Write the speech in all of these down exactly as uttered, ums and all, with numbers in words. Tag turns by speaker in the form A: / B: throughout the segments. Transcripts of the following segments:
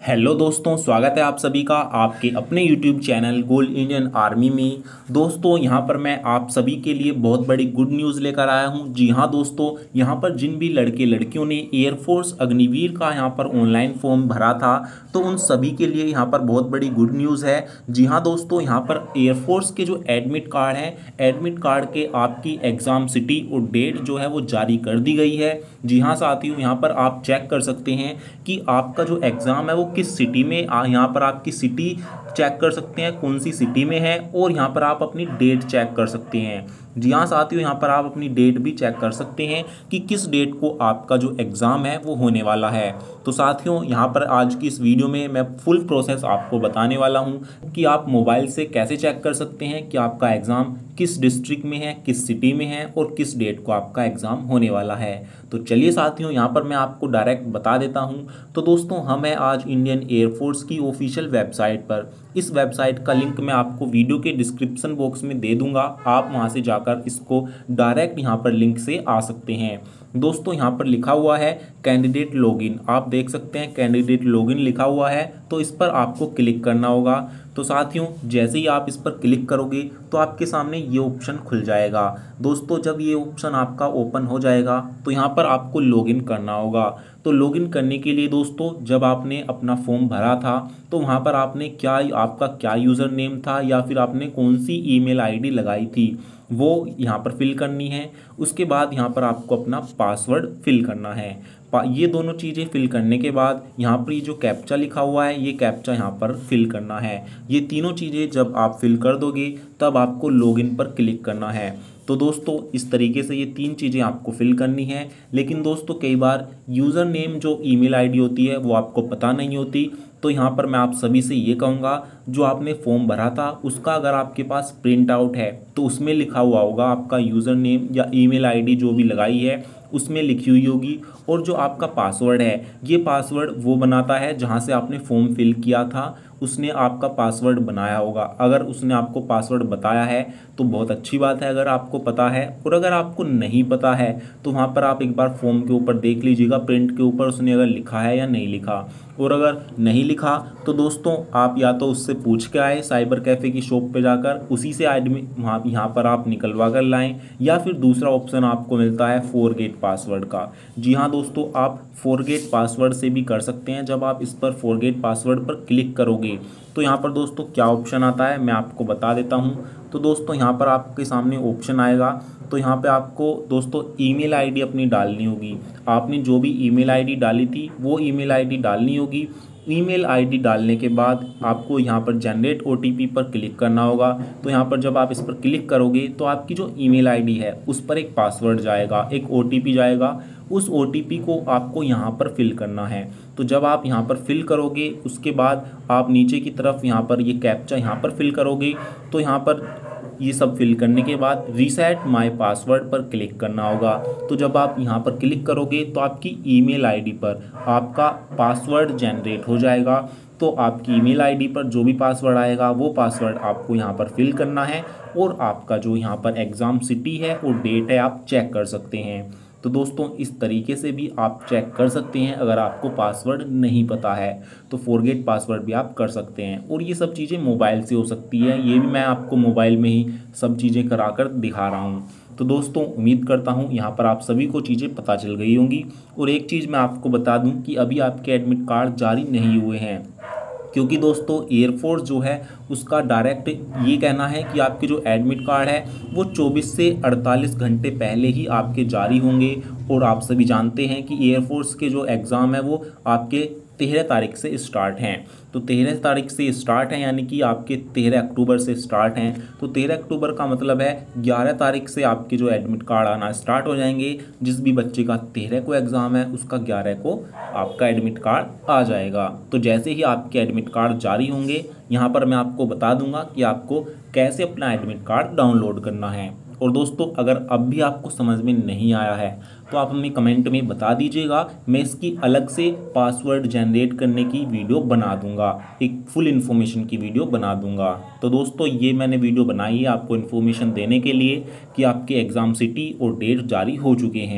A: Hello दोस्तों, स्वागत है आप सभी का आपके अपने YouTube channel goal Indian army में। दोस्तों यहाँ पर मैं आप सभी के लिए बहुत बड़ी गुड न्यूज़ लेकर आया हूँ। जी हाँ दोस्तों, यहाँ पर जिन भी लड़के लड़कियों ने एयरफोर्स अग्निवीर का यहाँ पर ऑनलाइन फॉर्म भरा था, तो उन सभी के लिए यहाँ पर बहुत बड़ी गुड न्यूज़ है। जी हाँ दोस्तों, यहाँ पर एयरफोर्स के जो एडमिट कार्ड हैं, एडमिट कार्ड के आपकी एग्ज़ाम सिटी और डेट जो है वो जारी कर दी गई है। जी हाँ साथियों, यहाँ पर आप चेक कर सकते हैं कि आपका जो एग्ज़ाम है वो किस सिटी में आ यहाँ पर आपकी सिटी चेक कर सकते हैं कौन सी सिटी में है, और यहाँ पर आप अपनी डेट चेक कर सकते हैं। जी हाँ साथियों, यहाँ पर आप अपनी डेट भी चेक कर सकते हैं कि किस डेट को आपका जो एग्ज़ाम है वो होने वाला है। तो साथियों, यहाँ पर आज की इस वीडियो में मैं फुल प्रोसेस आपको बताने वाला हूँ कि आप मोबाइल से कैसे चेक कर सकते हैं कि आपका एग्ज़ाम किस डिस्ट्रिक्ट में है, किस सिटी में है और किस डेट को आपका एग्ज़ाम होने वाला है। तो चलिए साथियों, यहाँ पर मैं आपको डायरेक्ट बता देता हूँ। तो दोस्तों, हम हैं आज इंडियन एयरफोर्स की ऑफिशियल वेबसाइट पर। इस वेबसाइट का लिंक मैं आपको वीडियो के डिस्क्रिप्शन बॉक्स में दे दूंगा, आप वहां से जाकर इसको डायरेक्ट यहां पर लिंक से आ सकते हैं। दोस्तों, यहां पर लिखा हुआ है कैंडिडेट लॉगिन, आप देख सकते हैं कैंडिडेट लॉगिन लिखा हुआ है, तो इस पर आपको क्लिक करना होगा। तो साथियों, जैसे ही आप इस पर क्लिक करोगे तो आपके सामने ये ऑप्शन खुल जाएगा। दोस्तों, जब ये ऑप्शन आपका ओपन हो जाएगा तो यहाँ पर आपको लॉगिन करना होगा। तो लॉगिन करने के लिए दोस्तों, जब आपने अपना फॉर्म भरा था तो वहाँ पर आपने क्या आपका क्या यूज़र नेम था या फिर आपने कौन सी ईमेल आईडी लगाई थी वो यहाँ पर फिल करनी है। उसके बाद यहाँ पर आपको अपना पासवर्ड फिल करना है। ये दोनों चीज़ें फिल करने के बाद यहाँ पर ये जो कैप्चा लिखा हुआ है, ये कैप्चा यहाँ पर फिल करना है। ये तीनों चीज़ें जब आप फिल कर दोगे तब आपको लॉगिन पर क्लिक करना है। तो दोस्तों, इस तरीके से ये तीन चीज़ें आपको फिल करनी है। लेकिन दोस्तों, कई बार यूज़र नेम जो ईमेल आईडी होती है वो आपको पता नहीं होती। तो यहाँ पर मैं आप सभी से ये कहूँगा, जो आपने फॉर्म भरा था उसका अगर आपके पास प्रिंट आउट है तो उसमें लिखा हुआ होगा आपका यूज़र नेम या ईमेल आईडी जो भी लगाई है उसमें लिखी हुई होगी। और जो आपका पासवर्ड है, ये पासवर्ड वो बनाता है जहाँ से आपने फॉर्म फिल किया था, उसने आपका पासवर्ड बनाया होगा। अगर उसने आपको पासवर्ड बताया है तो बहुत अच्छी बात है अगर आपको पता है, और अगर आपको नहीं पता है तो वहाँ पर आप एक बार फॉर्म के ऊपर देख लीजिएगा, प्रिंट के ऊपर उसने अगर लिखा है या नहीं लिखा। और अगर नहीं लिखा तो दोस्तों, आप या तो उससे पूछ के आए साइबर कैफ़े की शॉप पे जाकर, उसी से एडमिट वहाँ यहाँ पर आप निकलवा कर लाएँ, या फिर दूसरा ऑप्शन आपको मिलता है फॉरगेट पासवर्ड का। जी हाँ दोस्तों, आप फॉरगेट पासवर्ड से भी कर सकते हैं। जब आप इस पर फॉरगेट पासवर्ड पर क्लिक करोगे तो यहाँ पर दोस्तों क्या ऑप्शन आता है मैं आपको बता देता हूँ। तो दोस्तों, यहाँ पर आपके सामने ऑप्शन आएगा, तो यहाँ पे आपको दोस्तों ईमेल आईडी अपनी डालनी होगी। आपने जो भी ईमेल आईडी डाली थी वो ईमेल आईडी डालनी होगी। ईमेल आईडी डालने के बाद आपको यहाँ पर जनरेट ओटीपी पर क्लिक करना होगा। तो यहाँ पर जब आप इस पर क्लिक करोगे तो आपकी जो ईमेल आईडी है उस पर एक पासवर्ड जाएगा, एक ओटीपी जाएगा। उस ओटीपी को आपको यहाँ पर फिल करना है। तो जब आप यहाँ पर फिल करोगे उसके बाद आप नीचे की तरफ यहाँ पर ये कैप्चा यहाँ पर फिल करोगे। तो यहाँ पर ये सब फिल करने के बाद रीसेट माय पासवर्ड पर क्लिक करना होगा। तो जब आप यहाँ पर क्लिक करोगे तो आपकी ईमेल आईडी पर आपका पासवर्ड जनरेट हो जाएगा। तो आपकी ईमेल आईडी पर जो भी पासवर्ड आएगा वो पासवर्ड आपको यहाँ पर फिल करना है, और आपका जो यहाँ पर एग्ज़ाम सिटी है और डेट है आप चेक कर सकते हैं। तो दोस्तों, इस तरीके से भी आप चेक कर सकते हैं। अगर आपको पासवर्ड नहीं पता है तो फॉरगेट पासवर्ड भी आप कर सकते हैं, और ये सब चीज़ें मोबाइल से हो सकती है। ये भी मैं आपको मोबाइल में ही सब चीज़ें कराकर दिखा रहा हूँ। तो दोस्तों, उम्मीद करता हूँ यहाँ पर आप सभी को चीज़ें पता चल गई होंगी। और एक चीज़ मैं आपको बता दूँ कि अभी आपके एडमिट कार्ड जारी नहीं हुए हैं, क्योंकि दोस्तों एयरफोर्स जो है उसका डायरेक्ट ये कहना है कि आपके जो एडमिट कार्ड है वो चौबीस से अड़तालीस घंटे पहले ही आपके जारी होंगे। और आप सभी जानते हैं कि एयरफोर्स के जो एग्ज़ाम है वो आपके तेरह तारीख से स्टार्ट हैं। तो तेरह तारीख से स्टार्ट हैं, यानी कि आपके तेरह अक्टूबर से स्टार्ट हैं। तो तेरह अक्टूबर का मतलब है ग्यारह तारीख से आपके जो एडमिट कार्ड आना स्टार्ट हो जाएंगे। जिस भी बच्चे का तेरह को एग्ज़ाम है उसका ग्यारह को आपका एडमिट कार्ड आ जाएगा। तो जैसे ही आपके एडमिट कार्ड जारी होंगे, यहाँ पर मैं आपको बता दूंगा कि आपको कैसे अपना एडमिट कार्ड डाउनलोड करना है। और दोस्तों, अगर अब भी आपको समझ में नहीं आया है तो आप हमें कमेंट में बता दीजिएगा, मैं इसकी अलग से पासवर्ड जनरेट करने की वीडियो बना दूंगा, एक फुल इन्फॉर्मेशन की वीडियो बना दूंगा। तो दोस्तों, ये मैंने वीडियो बनाई है आपको इन्फॉर्मेशन देने के लिए कि आपके एग्ज़ाम सिटी और डेट जारी हो चुके हैं।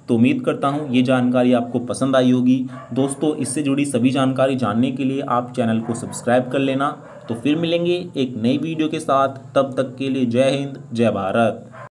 A: तो उम्मीद करता हूँ ये जानकारी आपको पसंद आई होगी। दोस्तों इससे जुड़ी सभी जानकारी जानने के लिए आप चैनल को सब्सक्राइब कर लेना। तो फिर मिलेंगे एक नई वीडियो के साथ, तब तक के लिए जय हिंद जय भारत।